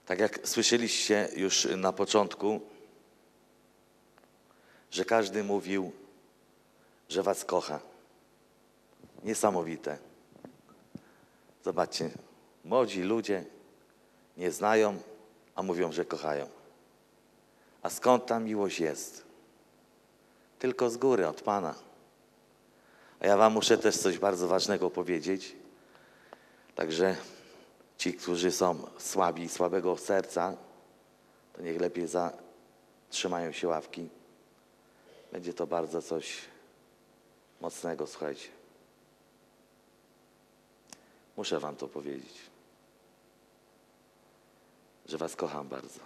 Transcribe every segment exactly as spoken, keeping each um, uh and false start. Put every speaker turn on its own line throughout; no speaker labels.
Tak jak słyszeliście już na początku, że każdy mówił, że was kocha. Niesamowite. Zobaczcie, młodzi ludzie nie znają, a mówią, że kochają. A skąd ta miłość jest? Tylko z góry, od Pana. A ja wam muszę też coś bardzo ważnego powiedzieć. Także ci, którzy są słabi i słabego serca, to niech lepiej zatrzymają się ławki. Będzie to bardzo coś mocnego, słuchajcie. Muszę wam to powiedzieć, że was kocham bardzo.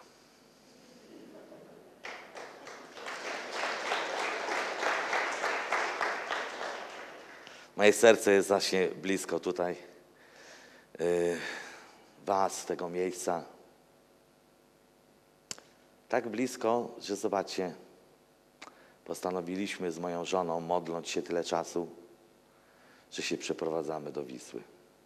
Moje serce jest właśnie blisko tutaj yy, was, tego miejsca. Tak blisko, że zobaczcie, postanowiliśmy z moją żoną modląc się tyle czasu, że się przeprowadzamy do Wisły.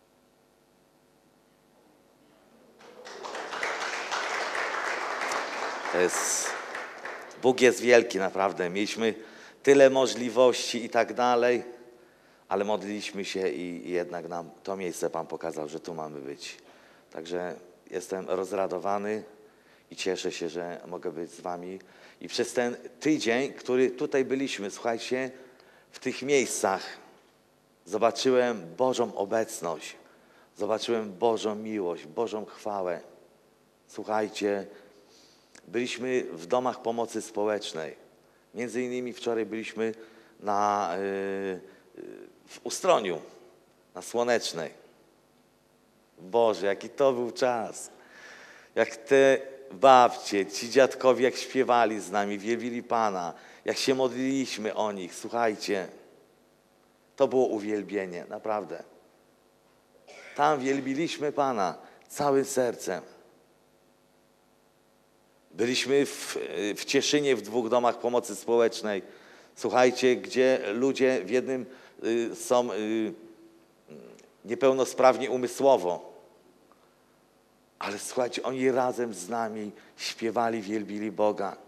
To jest, Bóg jest wielki naprawdę. Mieliśmy tyle możliwości i tak dalej, ale modliliśmy się i, i jednak nam to miejsce Pan pokazał, że tu mamy być. Także jestem rozradowany i cieszę się, że mogę być z wami. I przez ten tydzień, który tutaj byliśmy, słuchajcie, w tych miejscach zobaczyłem Bożą obecność, zobaczyłem Bożą miłość, Bożą chwałę. Słuchajcie, byliśmy w domach pomocy społecznej. Między innymi wczoraj byliśmy na, yy, w Ustroniu, na Słonecznej. Boże, jaki to był czas. Jak te babcie, ci dziadkowie, jak śpiewali z nami, wielbili Pana, jak się modliliśmy o nich. Słuchajcie, to było uwielbienie, naprawdę. Tam wielbiliśmy Pana całym sercem. Byliśmy w, w Cieszynie w dwóch domach pomocy społecznej. Słuchajcie, gdzie ludzie w jednym y, są y, niepełnosprawni umysłowo. Ale słuchajcie, oni razem z nami śpiewali, wielbili Boga.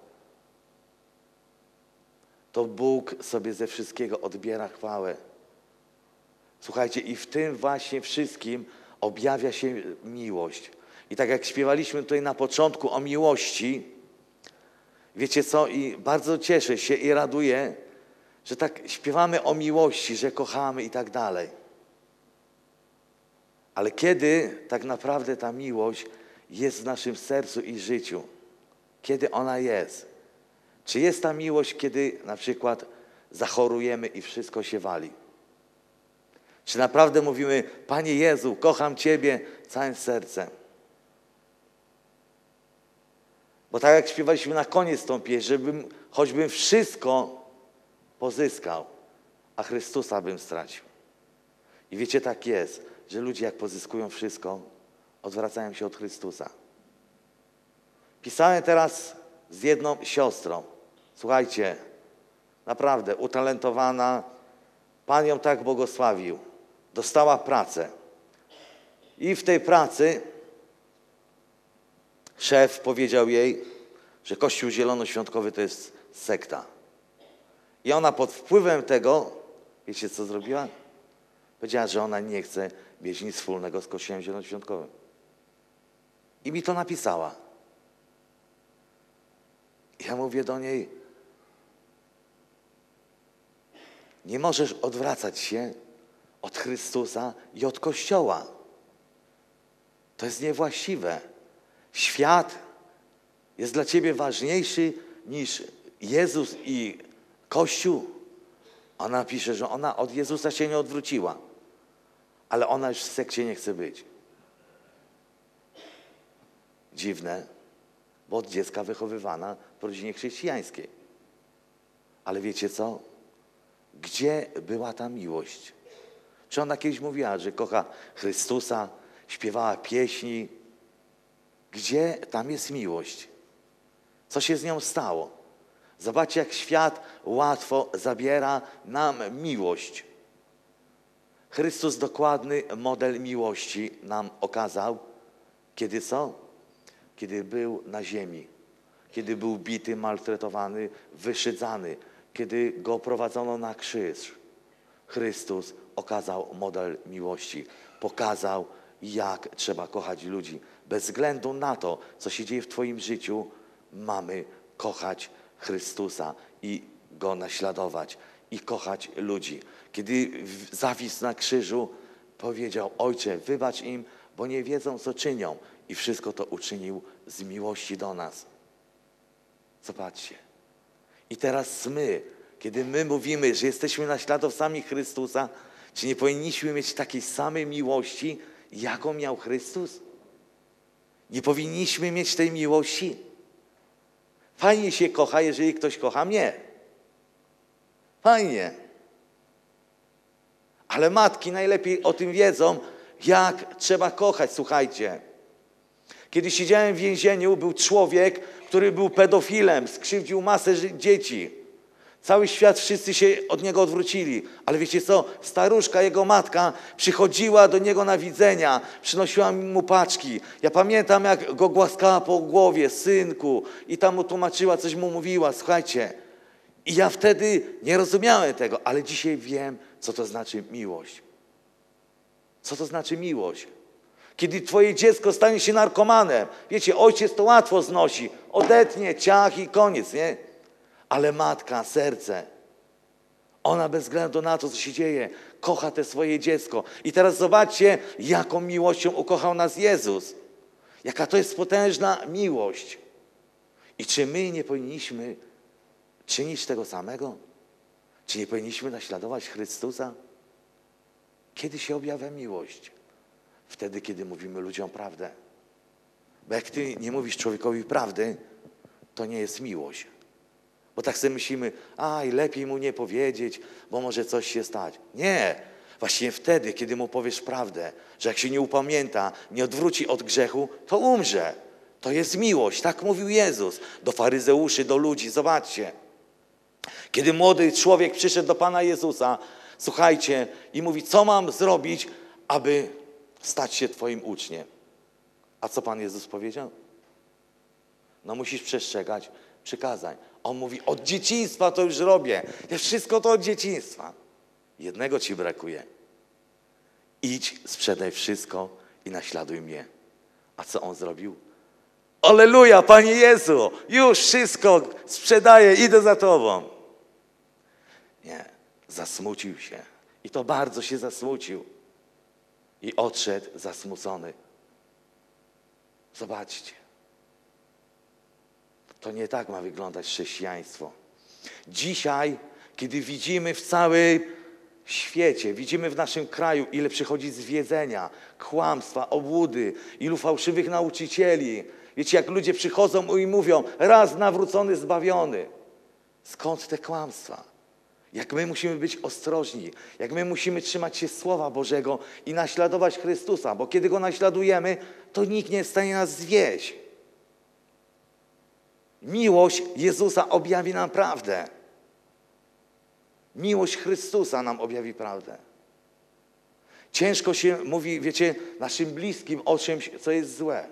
To Bóg sobie ze wszystkiego odbiera chwałę. Słuchajcie, i w tym właśnie wszystkim objawia się miłość. I tak jak śpiewaliśmy tutaj na początku o miłości, wiecie co, i bardzo cieszę się i raduję, że tak śpiewamy o miłości, że kochamy i tak dalej. Ale kiedy tak naprawdę ta miłość jest w naszym sercu i życiu? Kiedy ona jest? Czy jest ta miłość, kiedy na przykład zachorujemy i wszystko się wali? Czy naprawdę mówimy, Panie Jezu, kocham Ciebie całym sercem? Bo tak jak śpiewaliśmy na koniec tą pieśń, żebym, choćbym wszystko pozyskał, a Chrystusa bym stracił. I wiecie, tak jest, że ludzie jak pozyskują wszystko, odwracają się od Chrystusa. Pisałem teraz z jedną siostrą. Słuchajcie, naprawdę utalentowana, Pan ją tak błogosławił. Dostała pracę. I w tej pracy szef powiedział jej, że Kościół Zielonoświątkowy to jest sekta. I ona pod wpływem tego, wiecie co zrobiła? Powiedziała, że ona nie chce mieć nic wspólnego z Kościołem Zielonoświątkowym. I mi to napisała. Ja mówię do niej, nie możesz odwracać się od Chrystusa i od Kościoła. To jest niewłaściwe. Świat jest dla ciebie ważniejszy niż Jezus i Kościół. Ona pisze, że ona od Jezusa się nie odwróciła, ale ona już w sekcie nie chce być. Dziwne, bo od dziecka wychowywana w rodzinie chrześcijańskiej. Ale wiecie co? Gdzie była ta miłość? Czy ona kiedyś mówiła, że kocha Chrystusa, śpiewała pieśni? Gdzie tam jest miłość? Co się z nią stało? Zobaczcie, jak świat łatwo zabiera nam miłość. Chrystus dokładny model miłości nam okazał. Kiedy co? kiedy był na ziemi, kiedy był bity, maltretowany, wyszydzany, kiedy Go prowadzono na krzyż. Chrystus okazał model miłości, pokazał, jak trzeba kochać ludzi. Bez względu na to, co się dzieje w Twoim życiu, mamy kochać Chrystusa i Go naśladować i kochać ludzi. Kiedy zawisł na krzyżu, powiedział: Ojcze, wybacz im, bo nie wiedzą, co czynią. I wszystko to uczynił z miłości do nas. Zobaczcie. I teraz my, kiedy my mówimy, że jesteśmy naśladowcami Chrystusa, czy nie powinniśmy mieć takiej samej miłości, jaką miał Chrystus? Nie powinniśmy mieć tej miłości? Fajnie się kocha, jeżeli ktoś kocha mnie. Fajnie. Ale matki najlepiej o tym wiedzą, jak trzeba kochać. Słuchajcie. Kiedy siedziałem w więzieniu, był człowiek, który był pedofilem, skrzywdził masę dzieci. Cały świat, wszyscy się od niego odwrócili. Ale wiecie co? Staruszka, jego matka, przychodziła do niego na widzenia, przynosiła mu paczki. Ja pamiętam, jak go głaskała po głowie: synku, i tam mu tłumaczyła, coś mu mówiła. Słuchajcie. I ja wtedy nie rozumiałem tego, ale dzisiaj wiem, co to znaczy miłość. Co to znaczy miłość? Kiedy twoje dziecko stanie się narkomanem, wiecie, ojciec to łatwo znosi, odetnie, ciach i koniec, nie? Ale matka, serce, ona bez względu na to, co się dzieje, kocha te swoje dziecko. I teraz zobaczcie, jaką miłością ukochał nas Jezus. Jaka to jest potężna miłość. I czy my nie powinniśmy czynić tego samego? Czy nie powinniśmy naśladować Chrystusa? Kiedy się objawia miłość? Wtedy, kiedy mówimy ludziom prawdę. Bo jak ty nie mówisz człowiekowi prawdy, to nie jest miłość. Bo tak sobie myślimy: aj, lepiej mu nie powiedzieć, bo może coś się stać. Nie. Właśnie wtedy, kiedy mu powiesz prawdę, że jak się nie upamięta, nie odwróci od grzechu, to umrze. To jest miłość. Tak mówił Jezus do faryzeuszy, do ludzi. Zobaczcie. Kiedy młody człowiek przyszedł do Pana Jezusa, słuchajcie, i mówi: co mam zrobić, aby stać się Twoim uczniem? A co Pan Jezus powiedział? No musisz przestrzegać przykazań. On mówi: od dzieciństwa to już robię. Ja wszystko to od dzieciństwa. Jednego ci brakuje. Idź, sprzedaj wszystko i naśladuj mnie. A co on zrobił? Alleluja, Panie Jezu, już wszystko sprzedaję, idę za Tobą. Nie, zasmucił się. I to bardzo się zasmucił. I odszedł zasmucony. Zobaczcie. To nie tak ma wyglądać chrześcijaństwo. Dzisiaj, kiedy widzimy w całym świecie, widzimy w naszym kraju, ile przychodzi zwiedzenia, kłamstwa, obłudy, ilu fałszywych nauczycieli. Wiecie, jak ludzie przychodzą i mówią: raz nawrócony, zbawiony. Skąd te kłamstwa? Jak my musimy być ostrożni, jak my musimy trzymać się Słowa Bożego i naśladować Chrystusa, bo kiedy Go naśladujemy, to nikt nie jest w stanie nas zwieść. Miłość Jezusa objawi nam prawdę. Miłość Chrystusa nam objawi prawdę. Ciężko się mówi, wiecie, naszym bliskim o czymś, co jest złe.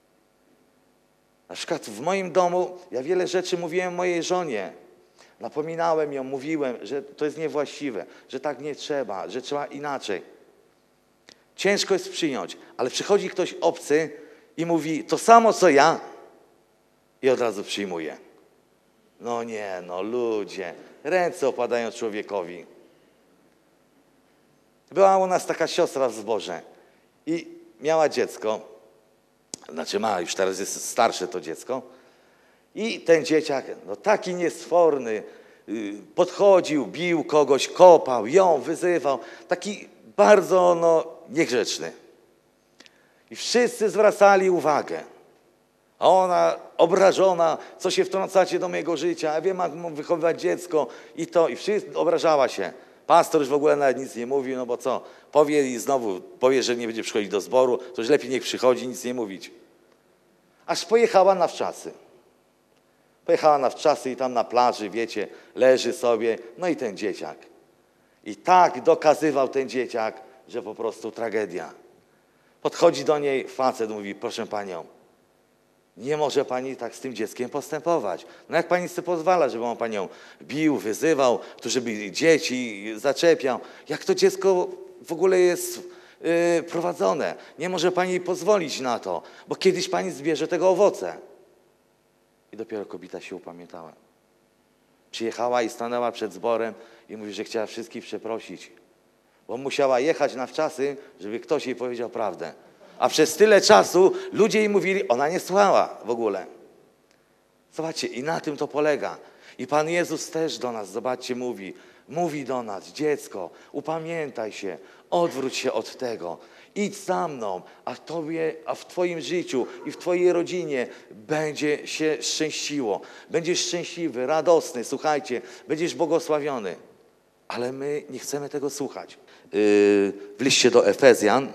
Na przykład w moim domu ja wiele rzeczy mówiłem mojej żonie. Napominałem ją, mówiłem, że to jest niewłaściwe, że tak nie trzeba, że trzeba inaczej. Ciężko jest przyjąć, ale przychodzi ktoś obcy i mówi to samo, co ja, i od razu przyjmuje. No nie, no ludzie, ręce opadają człowiekowi. Była u nas taka siostra w zborze i miała dziecko, znaczy ma, już teraz jest starsze to dziecko, i ten dzieciak, no taki niesforny, podchodził, bił kogoś, kopał, ją wyzywał, taki bardzo no, niegrzeczny. I wszyscy zwracali uwagę. A ona obrażona: co się wtrącacie do mojego życia, ja wiem, jak mam wychowywać dziecko i to, i wszyscy, obrażała się. Pastor już w ogóle nawet nic nie mówił, no bo co, powie i znowu powie, że nie będzie przychodzić do zboru, to już lepiej niech przychodzi, nic nie mówić. Aż pojechała na wczasy. Pojechała na wczasy i tam na plaży, wiecie, leży sobie, no i ten dzieciak. I tak dokazywał ten dzieciak, że po prostu tragedia. Podchodzi do niej facet, mówi: proszę panią, Nie może pani tak z tym dzieckiem postępować. No jak pani sobie pozwala, żeby on panią bił, wyzywał, to żeby dzieci zaczepiał. Jak to dziecko w ogóle jest yy, prowadzone? Nie może pani pozwolić na to, bo kiedyś pani zbierze tego owoce. I dopiero kobieta się upamiętała. Przyjechała i stanęła przed zborem i mówi, że chciała wszystkich przeprosić. Bo musiała jechać na wczasy, żeby ktoś jej powiedział prawdę. A przez tyle czasu ludzie jej mówili, ona nie słuchała w ogóle. Zobaczcie, i na tym to polega. I Pan Jezus też do nas, zobaczcie, mówi, mówi do nas, dziecko, upamiętaj się, odwróć się od tego, idź za mną, a tobie, a w twoim życiu i w twojej rodzinie będzie się szczęściło. Będziesz szczęśliwy, radosny, słuchajcie, będziesz błogosławiony. Ale my nie chcemy tego słuchać. Yy, w liście do Efezjan,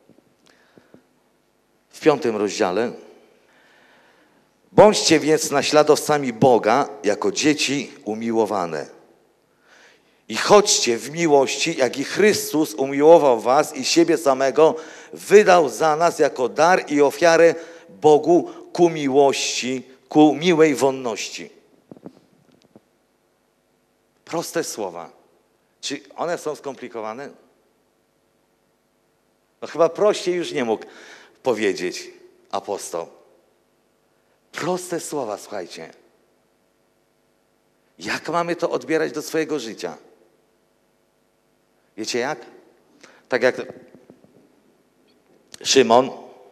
w piątym rozdziale. Bądźcie więc naśladowcami Boga jako dzieci umiłowane. I chodźcie w miłości, jak i Chrystus umiłował was i siebie samego wydał za nas jako dar i ofiarę Bogu ku miłości, ku miłej wonności. Proste słowa. Czy one są skomplikowane? No chyba prościej już nie mógł powiedzieć apostoł. Proste słowa, słuchajcie. Jak mamy to odbierać do swojego życia? Wiecie jak? Tak jak Szymon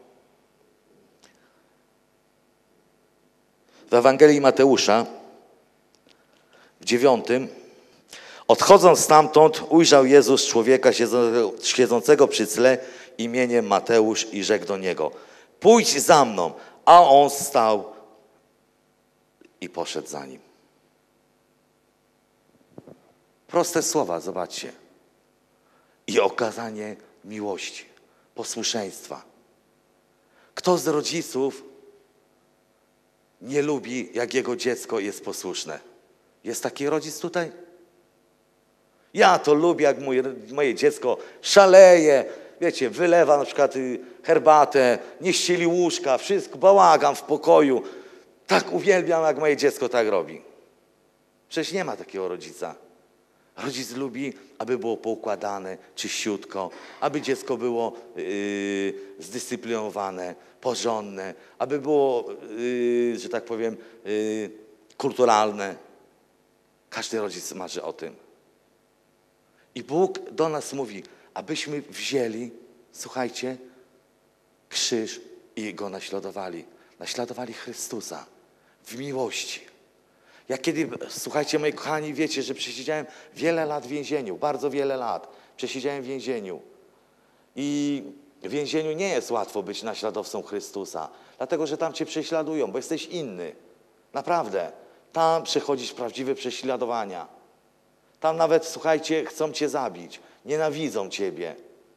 w Ewangelii Mateusza w dziewiątym, odchodząc stamtąd, ujrzał Jezus człowieka siedzącego przy tle imieniem Mateusz i rzekł do niego, pójdź za mną, a on stał i poszedł za nim. Proste słowa, zobaczcie. I okazanie miłości, posłuszeństwa. Kto z rodziców nie lubi, jak jego dziecko jest posłuszne? Jest taki rodzic tutaj? Ja to lubię, jak moje, moje dziecko szaleje, wiecie, wylewa na przykład herbatę, nie ścieli łóżka, wszystko, bałagan w pokoju. Tak uwielbiam, jak moje dziecko tak robi. Przecież nie ma takiego rodzica. Rodzic lubi, aby było poukładane, czyściutko, aby dziecko było yy, zdyscyplinowane, porządne, aby było, yy, że tak powiem, yy, kulturalne. Każdy rodzic marzy o tym. I Bóg do nas mówi, abyśmy wzięli, słuchajcie, krzyż i Go naśladowali. Naśladowali Chrystusa w miłości. Ja kiedy, słuchajcie, moi kochani, wiecie, że przesiedziałem wiele lat w więzieniu, bardzo wiele lat przesiedziałem w więzieniu. I w więzieniu nie jest łatwo być naśladowcą Chrystusa, dlatego że tam cię prześladują, bo jesteś inny. Naprawdę. Tam przechodzisz prawdziwe prześladowania. Tam nawet, słuchajcie, chcą cię zabić, nienawidzą ciebie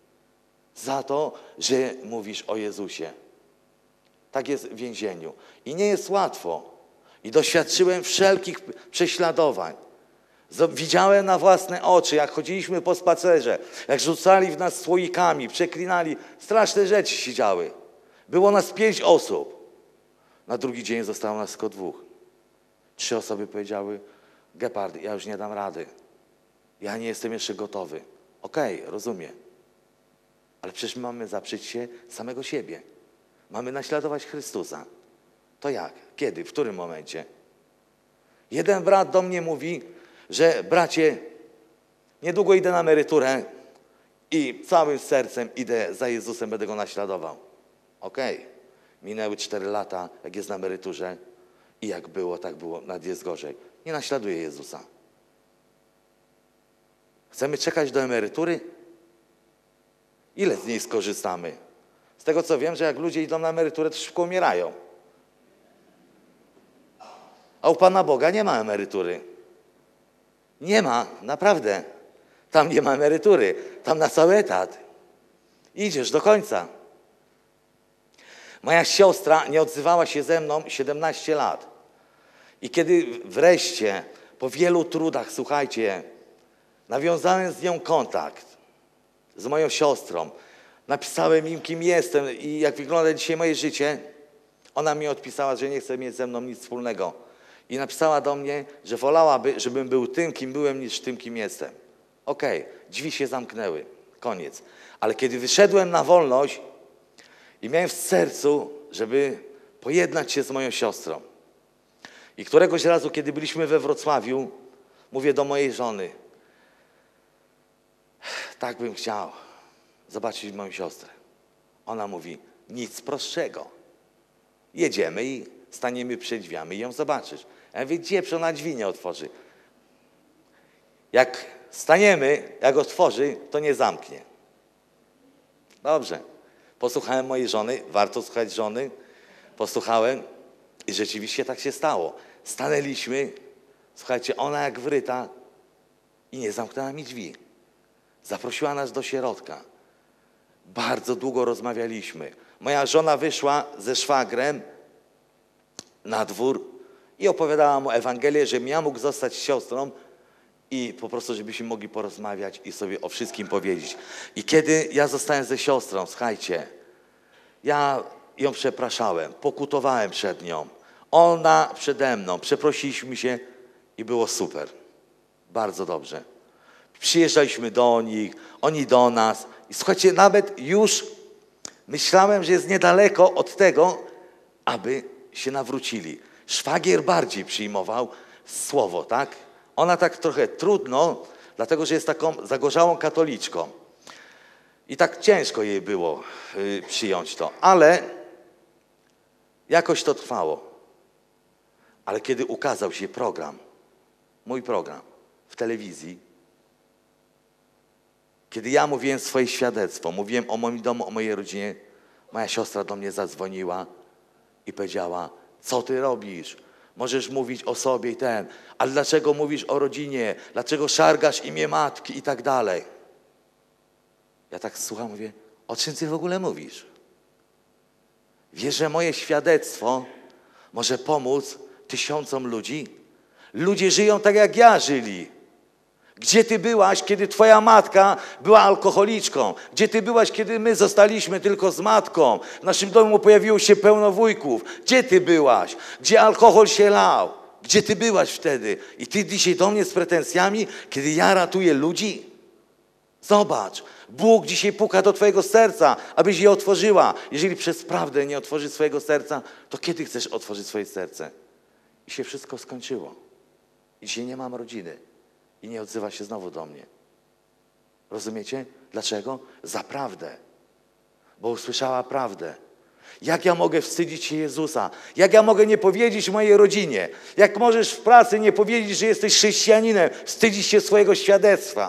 za to, że mówisz o Jezusie. Tak jest w więzieniu. I nie jest łatwo. I doświadczyłem wszelkich prześladowań. Widziałem na własne oczy, jak chodziliśmy po spacerze, jak rzucali w nas słoikami, przeklinali. Straszne rzeczy się działy. Było nas pięć osób. Na drugi dzień zostało nas tylko dwóch. Trzy osoby powiedziały, Gepard, ja już nie dam rady. Ja nie jestem jeszcze gotowy. Okej, okay, rozumiem. Ale przecież mamy zaprzeć się samego siebie. Mamy naśladować Chrystusa. To jak? Kiedy? W którym momencie? Jeden brat do mnie mówi, że bracie, niedługo idę na emeryturę i całym sercem idę za Jezusem, będę Go naśladował. Okej. Okay. Minęły cztery lata, jak jest na emeryturze i jak było, tak było, nawet jest gorzej. Nie naśladuję Jezusa. Chcemy czekać do emerytury? Ile z niej skorzystamy? Z tego co wiem, że jak ludzie idą na emeryturę, to szybko umierają. A u Pana Boga nie ma emerytury. Nie ma, naprawdę. Tam nie ma emerytury. Tam na cały etat. Idziesz do końca. Moja siostra nie odzywała się ze mną siedemnaście lat. I kiedy wreszcie, po wielu trudach, słuchajcie, nawiązałem z nią kontakt, z moją siostrą, napisałem im, kim jestem i jak wygląda dzisiaj moje życie, Ona mi odpisała, że nie chce mieć ze mną nic wspólnego. I napisała do mnie, że wolałaby, żebym był tym, kim byłem, niż tym, kim jestem. Okej, okay, drzwi się zamknęły, koniec. Ale kiedy wyszedłem na wolność i miałem w sercu, żeby pojednać się z moją siostrą. I któregoś razu, kiedy byliśmy we Wrocławiu, mówię do mojej żony, tak bym chciał zobaczyć moją siostrę. Ona mówi, nic prostszego. Jedziemy i staniemy przed drzwiami i ją zobaczysz. Ja mówię, gdzie? Przecież ona drzwi nie otworzy. Jak staniemy, jak otworzy, to nie zamknie. Dobrze. Posłuchałem mojej żony, warto słuchać żony. Posłuchałem i rzeczywiście tak się stało. Stanęliśmy, słuchajcie, ona jak wryta i nie zamknęła mi drzwi. Zaprosiła nas do środka. Bardzo długo rozmawialiśmy. Moja żona wyszła ze szwagrem na dwór i opowiadała mu Ewangelię, żebym ja mógł zostać siostrą i po prostu, żebyśmy mogli porozmawiać i sobie o wszystkim powiedzieć. I kiedy ja zostałem ze siostrą, słuchajcie, ja ją przepraszałem, pokutowałem przed nią, ona przede mną, przeprosiliśmy się i było super. Bardzo dobrze. Przyjeżdżaliśmy do nich, oni do nas i słuchajcie, nawet już myślałem, że jest niedaleko od tego, aby się nawrócili. Szwagier bardziej przyjmował słowo, tak? Ona tak trochę trudno, dlatego że jest taką zagorzałą katoliczką. I tak ciężko jej było y, przyjąć to, ale jakoś to trwało. Ale kiedy ukazał się program, mój program w telewizji, kiedy ja mówiłem swoje świadectwo, mówiłem o moim domu, o mojej rodzinie, moja siostra do mnie zadzwoniła i powiedziała, co ty robisz? Możesz mówić o sobie i ten, ale dlaczego mówisz o rodzinie? Dlaczego szargasz imię matki i tak dalej? Ja tak słucham, mówię, o czym ty w ogóle mówisz? Wiesz, że moje świadectwo może pomóc tysiącom ludzi? Ludzie żyją tak, jak ja żyli. Gdzie ty byłaś, kiedy twoja matka była alkoholiczką? Gdzie ty byłaś, kiedy my zostaliśmy tylko z matką? W naszym domu pojawiło się pełno wujków. Gdzie ty byłaś? Gdzie alkohol się lał? Gdzie ty byłaś wtedy? I ty dzisiaj do mnie z pretensjami, kiedy ja ratuję ludzi? Zobacz, Bóg dzisiaj puka do twojego serca, abyś je otworzyła. Jeżeli przez prawdę nie otworzysz swojego serca, to kiedy chcesz otworzyć swoje serce? I się wszystko skończyło. I dzisiaj nie mam rodziny. I nie odzywa się znowu do mnie. Rozumiecie? Dlaczego? Za prawdę. Bo usłyszała prawdę. Jak ja mogę wstydzić się Jezusa? Jak ja mogę nie powiedzieć mojej rodzinie? Jak możesz w pracy nie powiedzieć, że jesteś chrześcijaninem? Wstydzić się swojego świadectwa.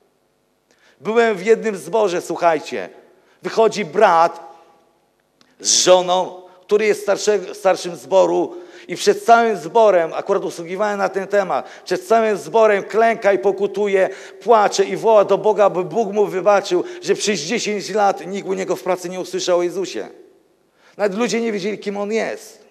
Byłem w jednym zborze, słuchajcie. Wychodzi brat z żoną, który jest starszy, starszym zboru, i przed całym zborem, akurat usługiwałem na ten temat, przed całym zborem klęka i pokutuje, płacze i woła do Boga, by Bóg mu wybaczył, że przez dziesięć lat nikt u niego w pracy nie usłyszał o Jezusie. Nawet ludzie nie wiedzieli, kim On jest.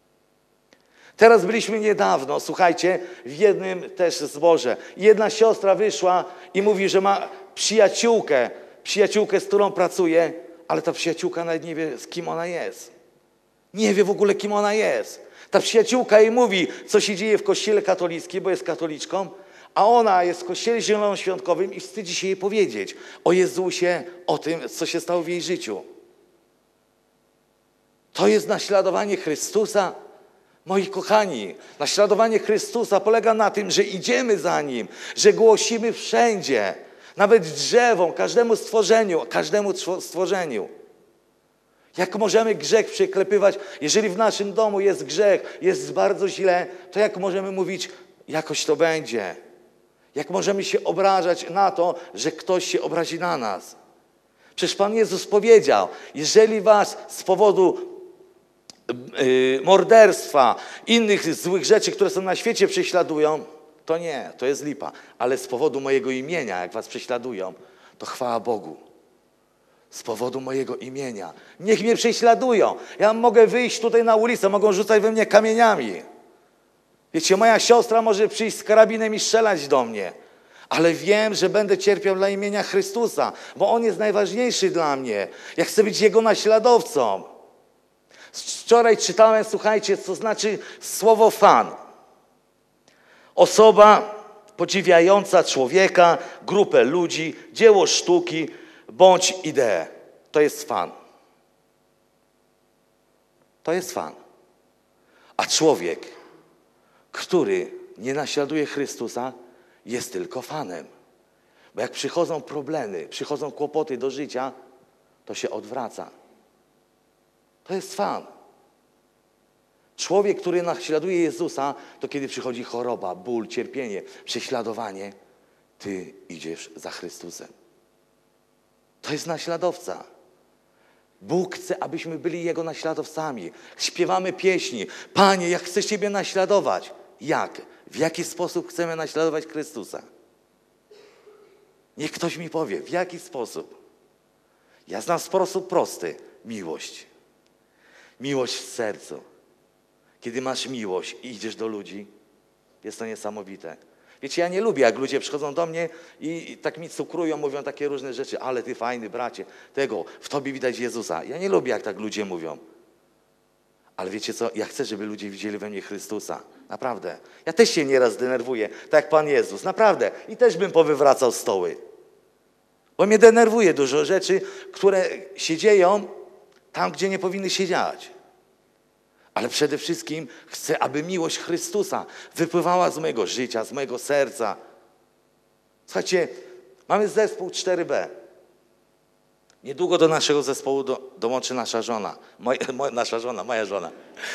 Teraz byliśmy niedawno, słuchajcie, w jednym też zborze. Jedna siostra wyszła i mówi, że ma przyjaciółkę, przyjaciółkę, z którą pracuje, ale ta przyjaciółka nawet nie wie, z kim ona jest. Nie wie w ogóle, kim ona jest. Ta przyjaciółka jej mówi, co się dzieje w kościele katolickim, bo jest katoliczką, a ona jest w kościele zielonoświątkowym i wstydzi się jej powiedzieć o Jezusie, o tym, co się stało w jej życiu. To jest naśladowanie Chrystusa. Moi kochani, naśladowanie Chrystusa polega na tym, że idziemy za Nim, że głosimy wszędzie, nawet drzewom, każdemu stworzeniu, każdemu stworzeniu. Jak możemy grzech przeklepywać, jeżeli w naszym domu jest grzech, jest bardzo źle, to jak możemy mówić, jakoś to będzie? Jak możemy się obrażać na to, że ktoś się obrazi na nas? Przecież Pan Jezus powiedział, jeżeli was z powodu yy, morderstwa, innych złych rzeczy, które są na świecie, prześladują, to nie, to jest lipa. Ale z powodu mojego imienia, jak was prześladują, to chwała Bogu. Z powodu mojego imienia. Niech mnie prześladują. Ja mogę wyjść tutaj na ulicę, mogą rzucać we mnie kamieniami. Wiecie, moja siostra może przyjść z karabinem i strzelać do mnie. Ale wiem, że będę cierpiał dla imienia Chrystusa, bo On jest najważniejszy dla mnie. Ja chcę być Jego naśladowcą. Wczoraj czytałem, słuchajcie, co znaczy słowo fan. Osoba podziwiająca człowieka, grupę ludzi, dzieło sztuki bądź ideę. To jest fan. To jest fan. A człowiek, który nie naśladuje Chrystusa, jest tylko fanem. Bo jak przychodzą problemy, przychodzą kłopoty do życia, to się odwraca. To jest fan. Człowiek, który naśladuje Jezusa, to kiedy przychodzi choroba, ból, cierpienie, prześladowanie, ty idziesz za Chrystusem. To jest naśladowca. Bóg chce, abyśmy byli Jego naśladowcami. Śpiewamy pieśni. Panie, jak chcę Ciebie naśladować. Jak? W jaki sposób chcemy naśladować Chrystusa? Niech ktoś mi powie, w jaki sposób? Ja znam sposób prosty. Miłość. Miłość w sercu. Kiedy masz miłość i idziesz do ludzi, jest to niesamowite. Wiecie, ja nie lubię, jak ludzie przychodzą do mnie i, i tak mi cukrują, mówią takie różne rzeczy. Ale ty fajny, bracie, tego, w tobie widać Jezusa. Ja nie lubię, jak tak ludzie mówią. Ale wiecie co? Ja chcę, żeby ludzie widzieli we mnie Chrystusa. Naprawdę. Ja też się nieraz denerwuję, tak jak Pan Jezus. Naprawdę. I też bym powywracał stoły. Bo mnie denerwuje dużo rzeczy, które się dzieją tam, gdzie nie powinny się dziać. Ale przede wszystkim chcę, aby miłość Chrystusa wypływała z mojego życia, z mojego serca. Słuchajcie, mamy zespół cztery B. Niedługo do naszego zespołu do, dołączy nasza żona. Moj, moja, nasza żona, moja żona.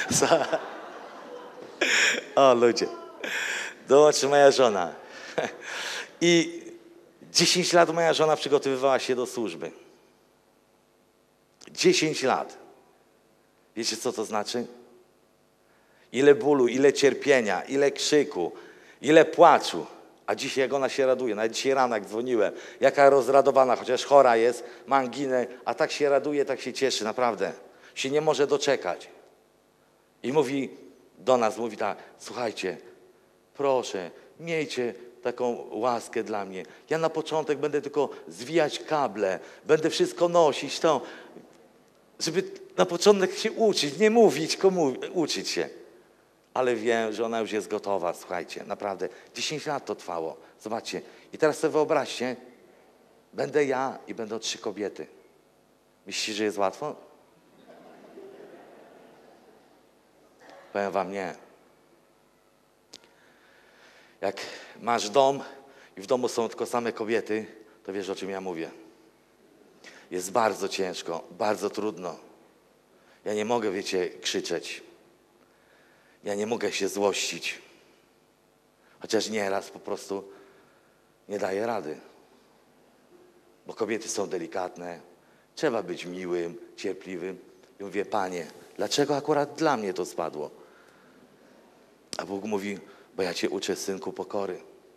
O, ludzie. Dołączy moja żona. I dziesięć lat moja żona przygotowywała się do służby. dziesięć lat. Wiecie, co to znaczy? Ile bólu, ile cierpienia, ile krzyku, ile płaczu. A dzisiaj jak ona się raduje, nawet dzisiaj rano jak dzwoniłem, jaka rozradowana, chociaż chora jest, ma anginę, a tak się raduje, tak się cieszy, naprawdę. Się nie może doczekać. I mówi do nas, mówi tak, słuchajcie, proszę, miejcie taką łaskę dla mnie. Ja na początek będę tylko zwijać kable, będę wszystko nosić, to, żeby na początek się uczyć, nie mówić, komu uczyć się. Ale wiem, że ona już jest gotowa, słuchajcie, naprawdę. dziesięć lat to trwało. Zobaczcie. I teraz sobie wyobraźcie, będę ja i będą trzy kobiety. Myślicie, że jest łatwo? Powiem wam nie. Jak masz dom i w domu są tylko same kobiety, to wiesz, o czym ja mówię. Jest bardzo ciężko, bardzo trudno. Ja nie mogę, wiecie, krzyczeć. Ja nie mogę się złościć. Chociaż nieraz po prostu nie daję rady. Bo kobiety są delikatne. Trzeba być miłym, cierpliwym. I mówię, Panie, dlaczego akurat dla mnie to spadło? A Bóg mówi, bo ja Cię uczę, synku, pokory.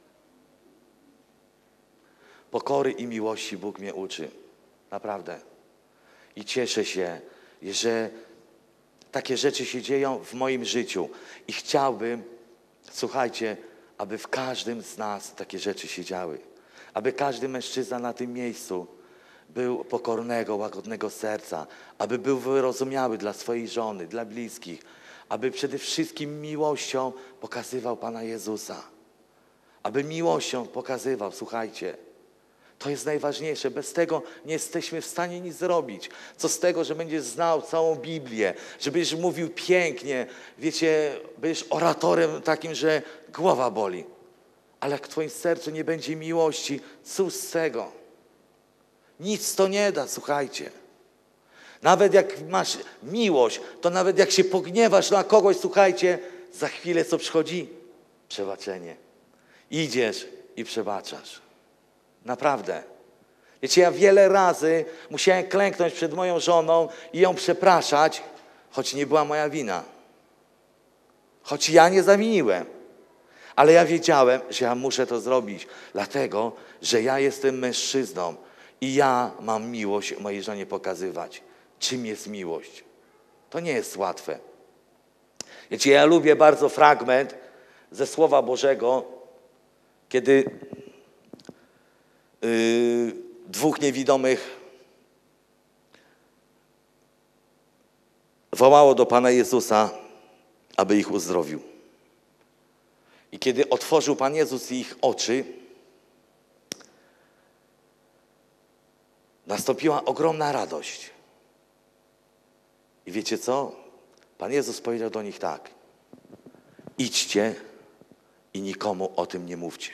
Pokory i miłości Bóg mnie uczy. Naprawdę. I cieszę się, że takie rzeczy się dzieją w moim życiu. I chciałbym, słuchajcie, aby w każdym z nas takie rzeczy się działy. Aby każdy mężczyzna na tym miejscu był pokornego, łagodnego serca. Aby był wyrozumiały dla swojej żony, dla bliskich. Aby przede wszystkim miłością pokazywał Pana Jezusa. Aby miłością pokazywał, słuchajcie, to jest najważniejsze. Bez tego nie jesteśmy w stanie nic zrobić. Co z tego, że będziesz znał całą Biblię, że będziesz mówił pięknie, wiecie, będziesz oratorem takim, że głowa boli. Ale jak w twoim sercu nie będzie miłości, cóż z tego? Nic to nie da, słuchajcie. Nawet jak masz miłość, to nawet jak się pogniewasz na kogoś, słuchajcie, za chwilę co przychodzi? Przebaczenie. Idziesz i przebaczasz. Naprawdę. Wiecie, ja wiele razy musiałem klęknąć przed moją żoną i ją przepraszać, choć nie była moja wina. Choć ja nie zawiniłem. Ale ja wiedziałem, że ja muszę to zrobić, dlatego, że ja jestem mężczyzną i ja mam miłość mojej żonie pokazywać. Czym jest miłość? To nie jest łatwe. Wiecie, ja lubię bardzo fragment ze Słowa Bożego, kiedy Yy, dwóch niewidomych wołało do Pana Jezusa, aby ich uzdrowił. I kiedy otworzył Pan Jezus ich oczy, nastąpiła ogromna radość. I wiecie co? Pan Jezus powiedział do nich tak: idźcie i nikomu o tym nie mówcie.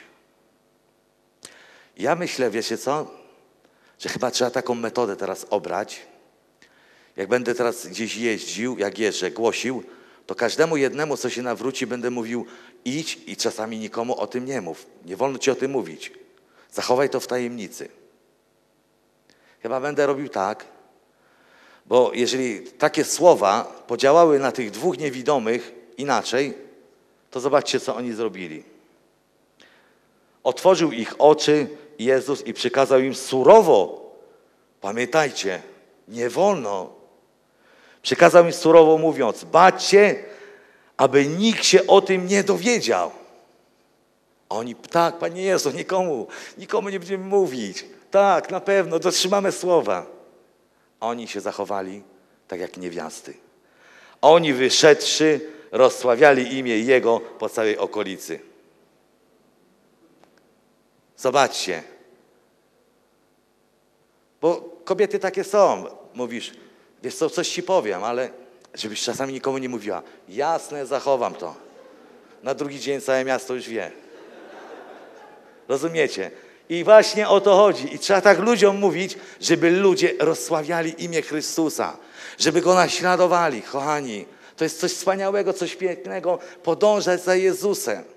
Ja myślę, wiecie co? Że chyba trzeba taką metodę teraz obrać. Jak będę teraz gdzieś jeździł, jak jeżdżę, głosił, to każdemu jednemu, co się nawróci, będę mówił: idź i czasami nikomu o tym nie mów. Nie wolno ci o tym mówić. Zachowaj to w tajemnicy. Chyba będę robił tak, bo jeżeli takie słowa podziałały na tych dwóch niewidomych inaczej, to zobaczcie, co oni zrobili. Otworzył ich oczy Jezus i przykazał im surowo, pamiętajcie, nie wolno. Przykazał im surowo mówiąc: baczcie, aby nikt się o tym nie dowiedział. A oni: tak, Panie Jezu, nikomu, nikomu nie będziemy mówić. Tak, na pewno, dotrzymamy słowa. A oni się zachowali tak jak niewiasty. A oni wyszedłszy, rozsławiali imię Jego po całej okolicy. Zobaczcie. Bo kobiety takie są. Mówisz: wiesz co, coś ci powiem, ale żebyś czasami nikomu nie mówiła. Jasne, zachowam to. Na drugi dzień całe miasto już wie. Rozumiecie? I właśnie o to chodzi. I trzeba tak ludziom mówić, żeby ludzie rozsławiali imię Chrystusa. Żeby Go naśladowali. Kochani, to jest coś wspaniałego, coś pięknego. Podążać za Jezusem.